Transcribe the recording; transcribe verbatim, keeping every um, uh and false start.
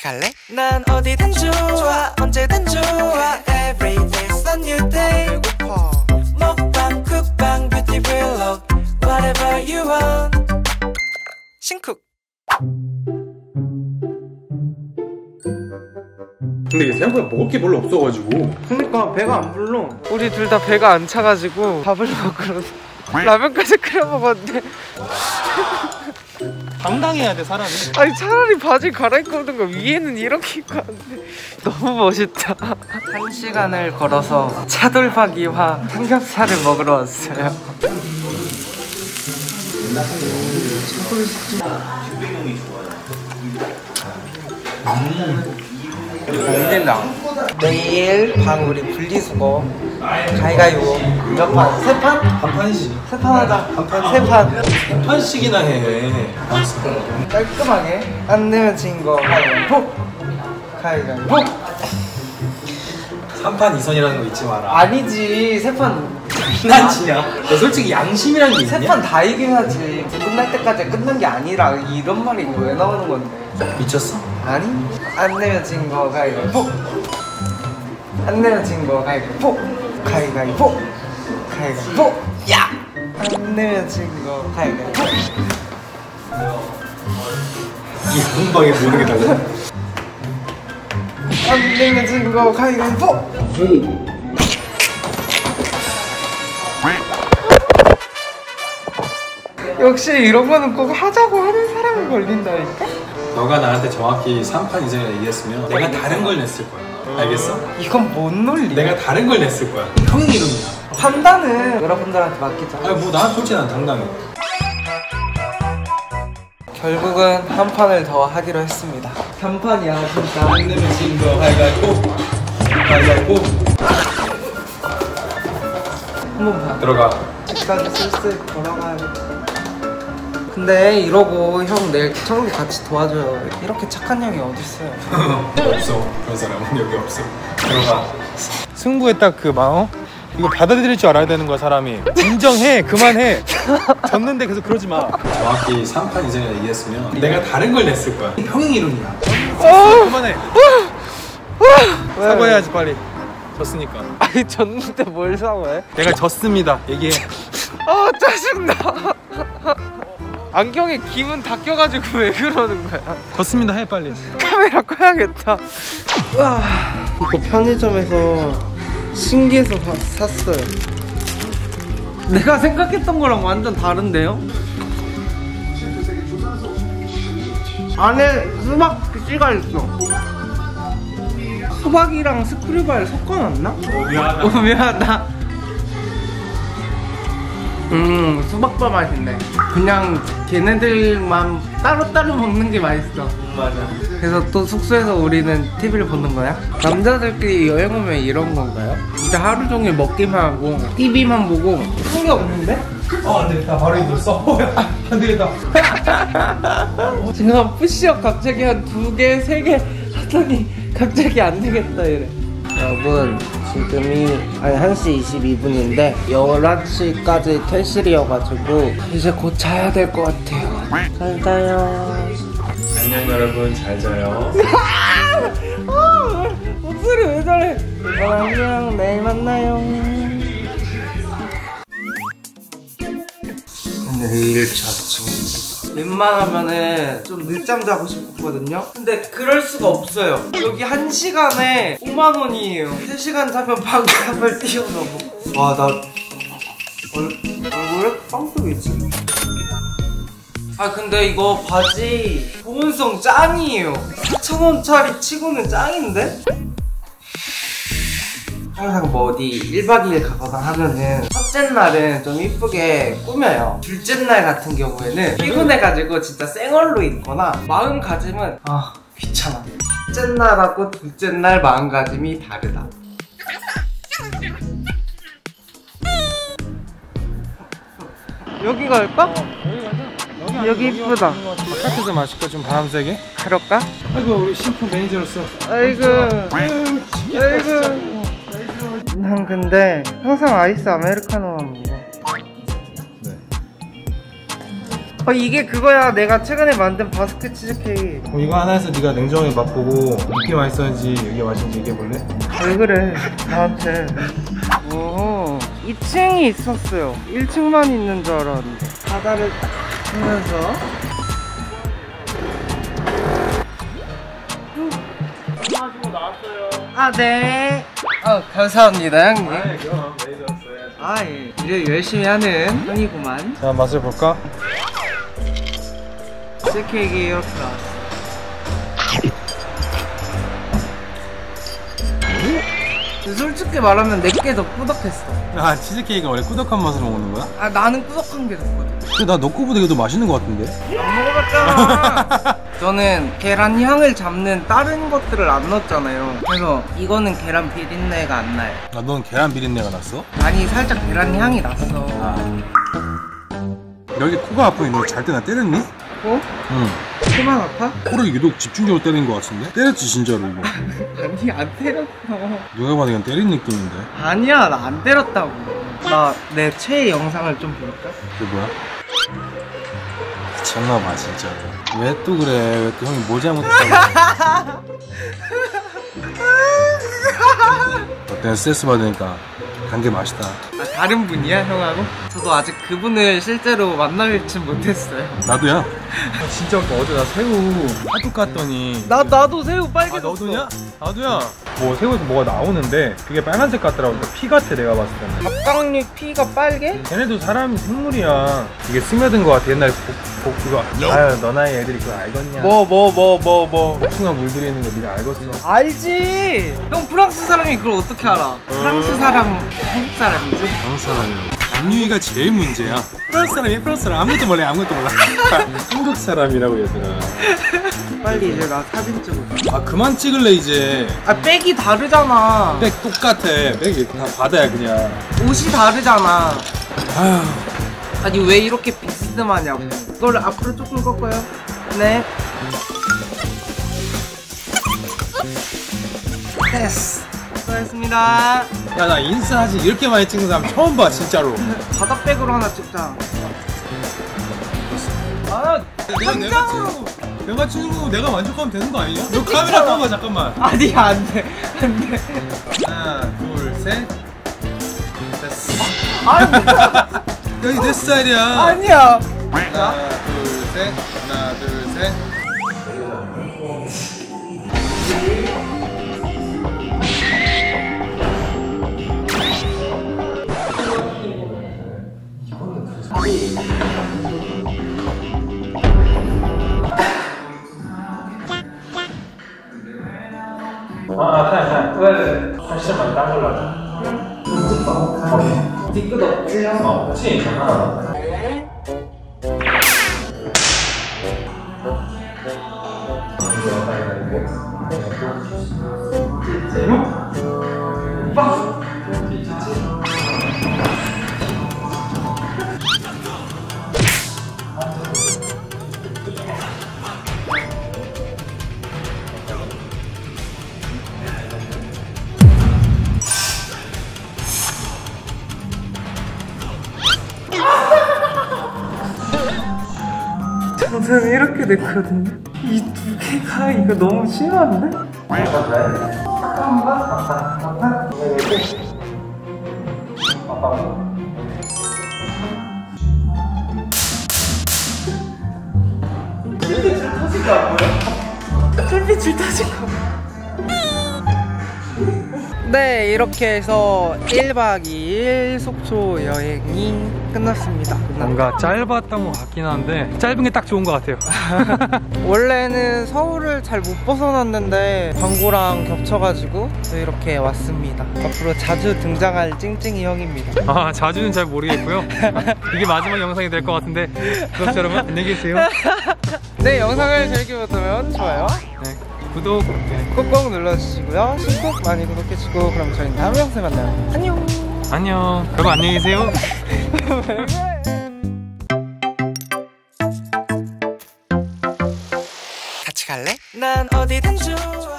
갈래? 난 어디든 좋아 언제든 좋아 Every day's a new day. 배고파. 먹방 쿡방 뷰티 블로그 Whatever you want. 신쿡. 근데 이게 생각보다 먹을 게 별로 없어가지고. 그러니까 배가 안 불러. 우리 둘 다 배가 안 차가지고 밥을 먹으러 라면까지 끓여 먹었는데 당당해야 돼 사람이. 아니 차라리 바지 갈아입고 오는 거 위에는 이렇게 입고 왔는데 너무 멋있다. 한 시간을 걸어서 차돌박이와 삼겹살을 먹으러 왔어요. 고민된다. 내일 방 우리 분리수거 가위가위보 몇 판? 세 판? 한 판이지. 세 판 하자. 한 판. 세 판. 한 판씩이나 해. 깔끔하게 안 내면 진 거 가위가위보. 가위가위보. 삼 판 이 선이라는 거 잊지 마라. 아니지 세 판. 난 지냐? 너 솔직히 양심이란 게 있냐? 세 판 다 이겨야지. 끝날 때까지 끝난 게 아니라 이런 말이 왜 나오는 건데? 미쳤어? 아니? 안 내면 진 거 가위가위보. 안 내면 진 거 가위가위보. 가위가위보. 가위가위보. 야! 안 내면 진 거 가위가위보. 이 공방에 모든 게 달라. 안 내면 진 거 가위가위보. 역시 이런 거는 꼭 하자고 하는 사람이 걸린다니까? 너가 나한테 정확히 삼 판 이상이라 얘기했으면 내가 다른 걸 냈을 거야. 알겠어? 이건 뭔 논리야? 내가 다른 걸 냈을 거야. 형이 이름이야. 판단은 여러분들한테 맡기자. 아니 뭐 난 솔직히 난 당당해. 결국은 한 판을 더 하기로 했습니다. 삼 판이야 진짜. 안 내면 진 거 가위가위보. 가위가위보. 한번 봐. 들어가. 집까지 슬슬 걸어가야겠다. 근데 이러고 형 내일 청소 같이 도와줘요. 이렇게 착한 형이 어딨어요. 없어. 그런 사람은 여기 없어. 들어가. 승부에 딱 그 마음? 이거 받아들일 줄 알아야 되는 거야 사람이. 인정해. 그만해. 졌는데 계속 그러지 마. 정확히 삼 판 이상이라 얘기했으면 내가 다른 걸 냈을 거야. 형이 이름이야. 그만해. 사과해야지 빨리. 졌으니까. 아니 졌는데 뭘 사과해? 내가 졌습니다. 얘기해. 아 짜증나. 안경에 기분 다 껴가지고 왜 그러는 거야? 졌습니다 해 빨리. 카메라 꺼야겠다. 와 이거 편의점에서 신기해서 사, 샀어요. 내가 생각했던 거랑 완전 다른데요? 안에 수박 씨가 있어. 수박이랑 스크류바를 섞어놨나? 어, 미안하다. 어, 미안하다. 음 수박바 맛있네. 그냥 걔네들만 따로따로 먹는 게 맛있어. 맞아. 그래서 또 숙소에서 우리는 티비를 보는 거야? 남자들끼리 여행 오면 이런 건가요? 진짜 하루 종일 먹기만 하고 티비만 보고 한 게 없는데? 어 안되겠다. 바로 입었어. 아, 안되겠다. 지금 푸시업 갑자기 한 두 개, 세 개 하더니 갑자기 안 되겠다 이래. 여러분 지금이 아니 한 시 이십이 분인데 열한 시까지 퇴실이어가지고 이제 곧 자야 될 것 같아요. 잘 자요. 안녕 여러분 잘 자요. 아, 목소리 왜 저래? 안녕 내일 만나요. 내일 자죠. 웬만하면은 좀 늦잠 자고 싶었거든요. 근데 그럴 수가 없어요. 여기 한 시간에 오만 원이에요. 세 시간 자면 방값을 뛰어넘어. 와, 나 얼굴에 빵 뜨겠지? 아 근데 이거 바지 보온성 짱이에요. 사천 원짜리 치고는 짱인데? 항상 뭐 어디 일 박 이 일 가거나 하면은 첫째 날은 좀 이쁘게 꾸며요. 둘째 날 같은 경우에는 피곤해가지고 진짜 쌩얼로 입거나 마음가짐은 아 귀찮아. 첫째 날하고 둘째 날 마음가짐이 다르다. 여기 갈까? 어, 여기 가자. 여기 이쁘다. 바깥에서 마실까? 좀 바람 세게? 그럴까? 아이고 우리 신프 매니저로서. 아이고 아이고. 난 근데 항상 아이스 아메리카노만 먹어. 네. 어 이게 그거야. 내가 최근에 만든 바스크 치즈케이크. 그럼 이거 하나 해서 네가 냉정하게 맛보고 이게 맛있었는지 이게 맛있는지 얘기해볼래? 왜 그래 나한테. 오 이 층이 있었어요. 일 층만 있는 줄 알았는데. 바다를 딱 보면서 아, 네. 아, 감사합니다, 형님. 아이 그럼 레이저 써야지. 아, 예. 일을 열심히 하는 형이구만. 자 맛을 볼까? 치즈케이크 이렇게 나왔어. 솔직히 말하면 내게 더 꾸덕했어. 아 치즈케이크가 원래 꾸덕한 맛으로 먹는 거야? 아, 나는 꾸덕한 게 좋거든. 근데 나 너 거보다 이게 더 맛있는 거 같은데? 안 먹어봤잖아. 저는 계란 향을 잡는 다른 것들을 안 넣었잖아요. 그래서 이거는 계란 비린내가 안 나요. 아 넌 계란 비린내가 났어? 아니, 살짝 계란 향이 났어. 아. 여기 코가 아프니 너 잘 때 나 때렸니? 어? 응. 코만 아파? 코를 유독 집중적으로 때린 거 같은데? 때렸지 진짜로 이거. 아니, 안 때렸어. 누가 봐도 그냥 때린 느낌인데. 아니야, 나 안 때렸다고. 나 내 최애 영상을 좀 볼까? 그게 뭐야? 미쳤나봐 진짜로. 왜 또 그래? 왜 또 형이 뭐 잘못했다고? 어때? 스트레스 받으니까 간 게 맛있다. 아, 다른 분이야, 형하고? 저도 아직 그분을 실제로 만나뵙진 못했어요. 나도야. 진짜 어제 나 새우 하도 깠더니. 나, 나도 새우 아 빨개졌어. 너도냐? 나도야. 뭐 새우에서 뭐가 나오는데 그게 빨간색 같더라고. 그러니까 피 같아 내가 봤을 때는. 갑각류 피가 빨개? 걔네도 사람 생물이야. 이게 스며든 거 같아. 옛날에 복, 복 그거. 아유 너 나이 애들이 그거 알겠냐? 뭐 뭐 뭐 뭐 뭐 복숭아 물들이는 거 네가 알겠어? 알지. 형 프랑스 사람이 그걸 어떻게 알아? 프랑스 사람 한국 사람이지? 한국 사람이야. 남유이가 제일 문제야. 프랑스 사람이 프랑스 사람 아무것도 몰라 아무것도 몰라. 한국 사람이라고 얘들아. 빨리 이제 나 사진 찍어. 아 그만 찍을래 이제. 아 백이 다르잖아. 백 똑같아. 백이 다 바다야 그냥. 옷이 다르잖아. 아휴. 아니 왜 이렇게 비스듬하냐고. 이걸 앞으로 조금 꺾어요. 네. 됐어. 수고하셨습니다. 야 나 인스타 사진 이렇게 많이 찍는 사람 처음 봐 진짜로. 바닥백으로 하나 찍자. 아, 내가 내가 찍 내가 찍는 거 내가 만족하면 되는 거 아니냐? 너 카메라 켜봐 잠깐만. 아니 안돼 안돼. 하나 둘 셋. 됐어. 아, 여기 내 스타일이야. 아니야. 하나 둘 셋. 하나 둘 셋. 아, 아, 왜? 사실만 딴 걸로 하자. 오케이. 뒤끝 없지요? 어, 그치? 하나. 저는 이렇게 됐거든요. 이 두 개가 이거 너무 심한데? 쫄빛을 터질 거 안 보여? 쫄빛을 터질 거. 네, 이렇게 해서 일 박 이 일 속초 여행이 끝났습니다. 뭔가 짧았던 것 같긴 한데 짧은 게 딱 좋은 것 같아요. 원래는 서울을 잘 못 벗어났는데 광고랑 겹쳐가지고 이렇게 왔습니다. 앞으로 자주 등장할 찡찡이 형입니다. 아 자주는 잘 모르겠고요. 이게 마지막 영상이 될 것 같은데 구독자 여러분 안녕히 계세요. 네, 영상을 재밌게 보셨다면 좋아요, 네, 구독 네. 꾹꾹 눌러주시고요. 신곡 많이 구독해주시고 그럼 저희는 다음 영상에 만나요. 안녕. 안녕. 여러분 안녕히 계세요. 같이 갈래? 난 어디든 좋아